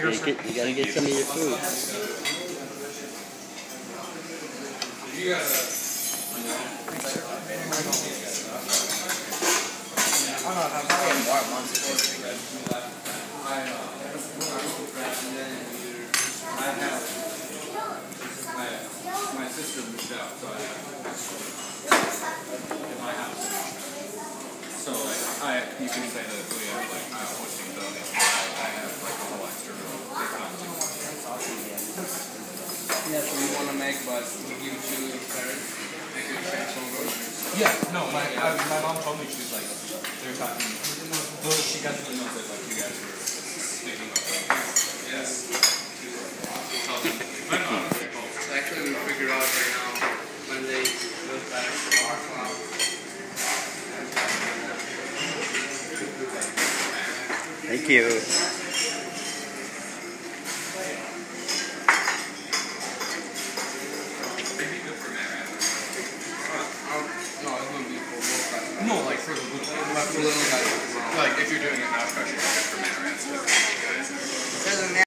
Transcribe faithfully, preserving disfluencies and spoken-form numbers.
here, you, sir. get, you gotta get some of your food. You gotta. I don't know, I'm probably more months ago. I, uh, I have, my, my sister moved out, so I have in my house. So, like, I, you can say that we have, like, I'm hosting buildings, but I, I have, like, a whole extra room. Yeah, so you want to make, but we give you two parents, make a transfer over. Yeah, no, my I, my mom told me she was like, they're talking, well, she got the email that, like, you guys were speaking of something. Yes. So actually we figure out right now when they go back to our club. Thank you. No, it's going to be for both guys. No, like for the little guys. Like for little guys. Like if you're doing it now, especially like for Manorans, because guys.